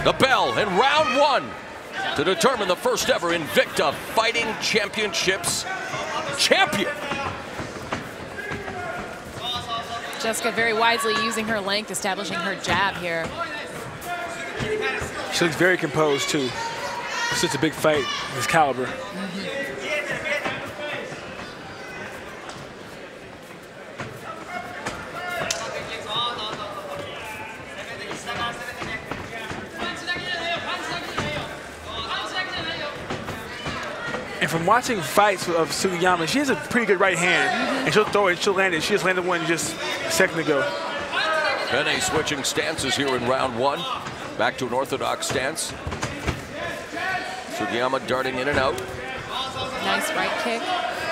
The bell in round one to determine the first ever Invicta Fighting Championships champion. Jessica very wisely using her length, establishing her jab here. She looks very composed, too. It's such a big fight, this caliber. And from watching fights of Sugiyama, she has a pretty good right hand. And she'll throw it, she'll land it. She just landed one just a second ago. Penne switching stances here in round one. Back to an orthodox stance. Sugiyama darting in and out. Nice right kick.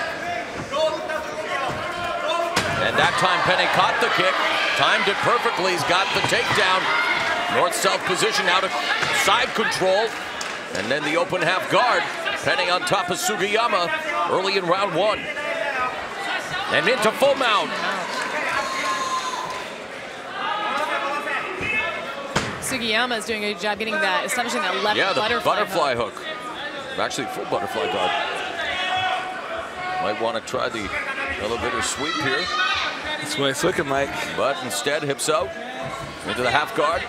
And that time Penne caught the kick. Timed it perfectly. He's got the takedown. North-south position, out of side control. And then the open half guard. Penne on top of Sugiyama early in round one. And into full mount. Sugiyama is doing a good job getting that, establishing that left butterfly hook. Actually, full butterfly guard. Might want to try the elevator sweep here. That's what it's looking like. But instead, hips out into the half guard.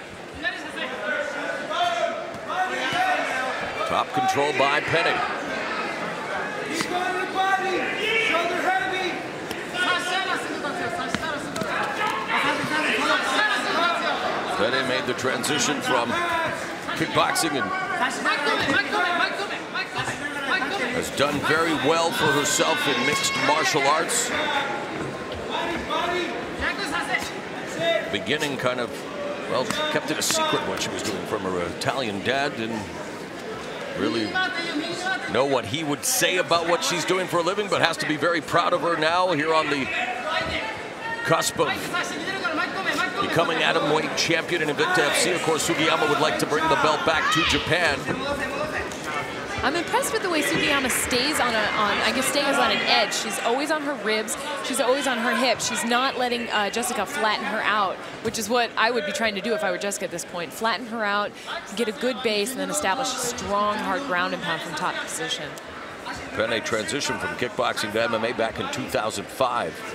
Top control by Penne. Penne made the transition from kickboxing and has done very well for herself in mixed martial arts. Beginning kind of, well, kept it a secret what she was doing from her Italian dad. Didn't really know what he would say about what she's doing for a living, but has to be very proud of her now here on the cusp of becoming Atomweight champion in Invicta FC. Of course, Sugiyama would like to bring the belt back to Japan. I'm impressed with the way Sugiyama stays on an edge. She's always on her ribs. She's always on her hips. She's not letting Jessica flatten her out, which is what I would be trying to do if I were Jessica at this point. Flatten her out, get a good base, and then establish a strong, hard ground and pound from top position. Penne transitioned from kickboxing to MMA back in 2005.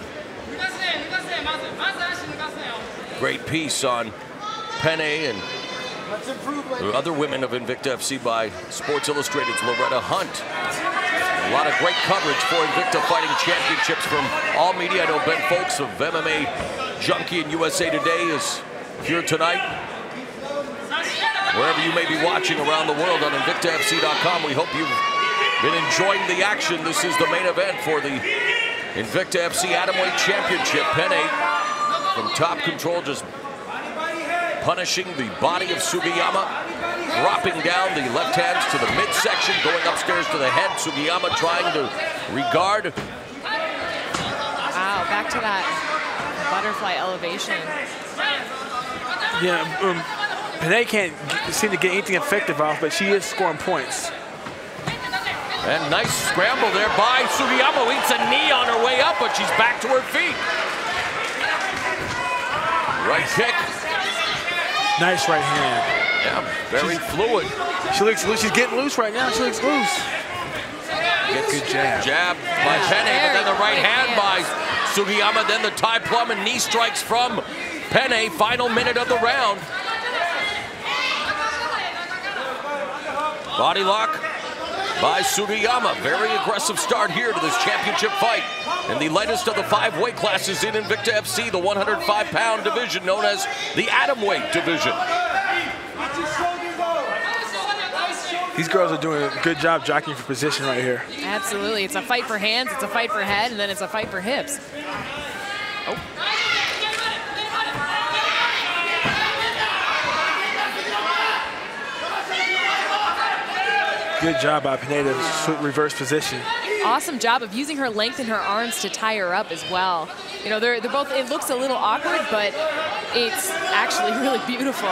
Great piece on Penne and other women of Invicta FC by Sports Illustrated's Loretta Hunt. A lot of great coverage for Invicta Fighting Championships from all media. I know Ben Folks of MMA Junkie and USA Today is here tonight. Wherever you may be watching around the world on InvictaFC.com, we hope you've been enjoying the action. This is the main event for the Invicta FC Atomweight Championship. Penne from top control, just punishing the body of Sugiyama, dropping down the left hands to the midsection, going upstairs to the head. Sugiyama trying to regard. Wow, back to that butterfly elevation. Yeah, Penne can't seem to get anything effective off, but she is scoring points. And nice scramble there by Sugiyama. Eats a knee on her way up, but she's back to her feet. Right kick. Nice right hand. Yeah, very fluid. She looks loose. She's getting loose right now. She looks loose. Good jab. Jab by Penne, but then the right hand by Sugiyama. Then the tie plum and knee strikes from Penne. Final minute of the round. Body lock by Sugiyama. Very aggressive start here to this championship fight. In the lightest of the 5 weight classes in Invicta FC, the 105-pound division known as the Atomweight division. These girls are doing a good job jockeying for position right here. Absolutely. It's a fight for hands, it's a fight for head, and then it's a fight for hips. Oh. Good job by Penne to reverse position. Awesome job of using her length in her arms to tie her up as well. You know, they're both, it looks a little awkward, but it's actually really beautiful.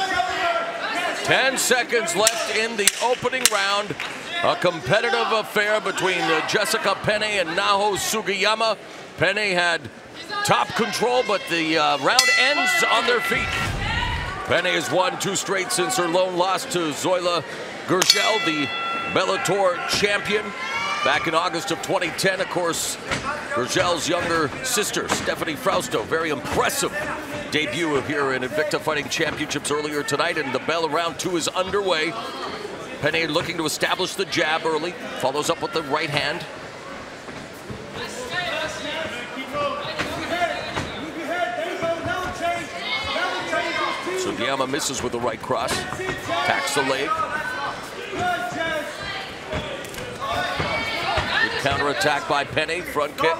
10 seconds left in the opening round. A competitive affair between Jessica Penne and Naho Sugiyama. Penne had top control, but the round ends on their feet. Penne has won 2 straight since her lone loss to Zoila Gurgel, the Bellator champion, back in August of 2010. Of course, Gurgel's younger sister, Stephanie Frausto, very impressive debut here in Invicta Fighting Championships earlier tonight, and the bell round 2 is underway. Penne looking to establish the jab early, follows up with the right hand. Sugiyama misses with the right cross, attacks the leg. Good counterattack by Penne, front kick.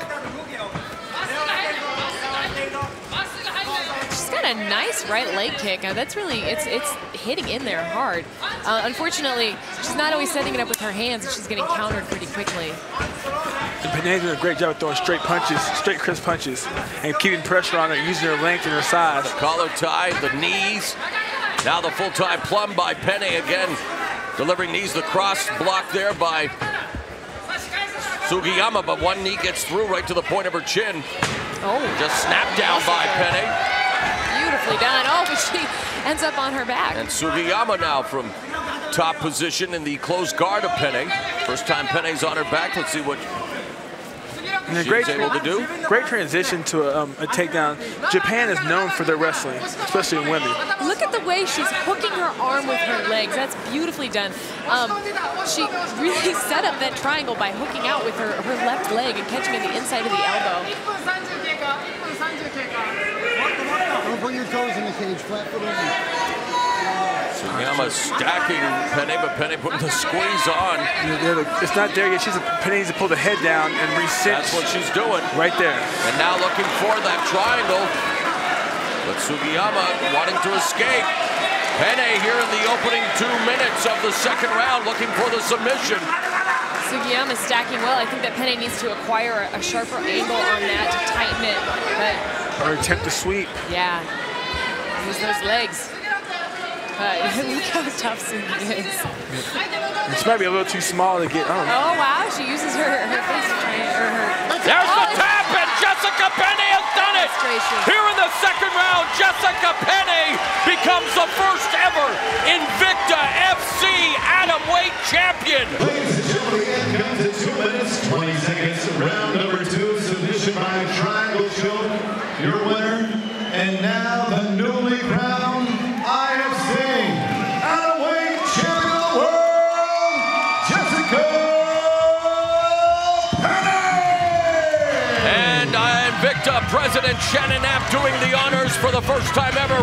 She's got a nice right leg kick. That's really, it's hitting in there hard. Unfortunately, she's not always setting it up with her hands, and she's getting countered pretty quickly. And Penne's doing a great job of throwing straight punches, straight crisp punches, and keeping pressure on her, using her length and her size. The collar tie, the knees. Now the full-time plumb by Penne again, delivering knees. The cross blocked there by Sugiyama, but one knee gets through right to the point of her chin. Oh. Just snapped down by Penne. Beautifully done. Oh, but she ends up on her back. And Sugiyama now from top position in the closed guard of Penne. First time Penne's on her back. Let's see what she's able to do. Great transition to a takedown. Japan is known for their wrestling, especially in women. Look at the way she's hooking her arm with her legs. That's beautifully done. She really set up that triangle by hooking out with her left leg and catching in the inside of the elbow. Don't put your toes in the cage, flat foot only. Sugiyama stacking Penne, but Penne putting the squeeze on. It's not there yet. Penne needs to pull the head down and reset. That's what she's doing. Right there. And now looking for that triangle. But Sugiyama wanting to escape. Penne here in the opening 2 minutes of the second round looking for the submission. Sugiyama stacking well. I think that Penne needs to acquire a sharper angle on that to tighten it. Or attempt to sweep. Yeah. Use those legs. Look how tough Sugi is. She might be a little too small to get on. Oh, wow. She uses her face to try and... There's the tap, and Jessica Penne has done it! Here in the second round, Jessica Penne becomes the first ever Invicta FC Atomweight champion. Ladies and gentlemen, it comes to 2 minutes, 20 seconds. Round number 2, submission by triangle choke. Your winner, and now the newly crowned IFC Atomweight champion of the world, Jessica Penne! And Invicta President Shannon Knapp doing the honors for the first time ever.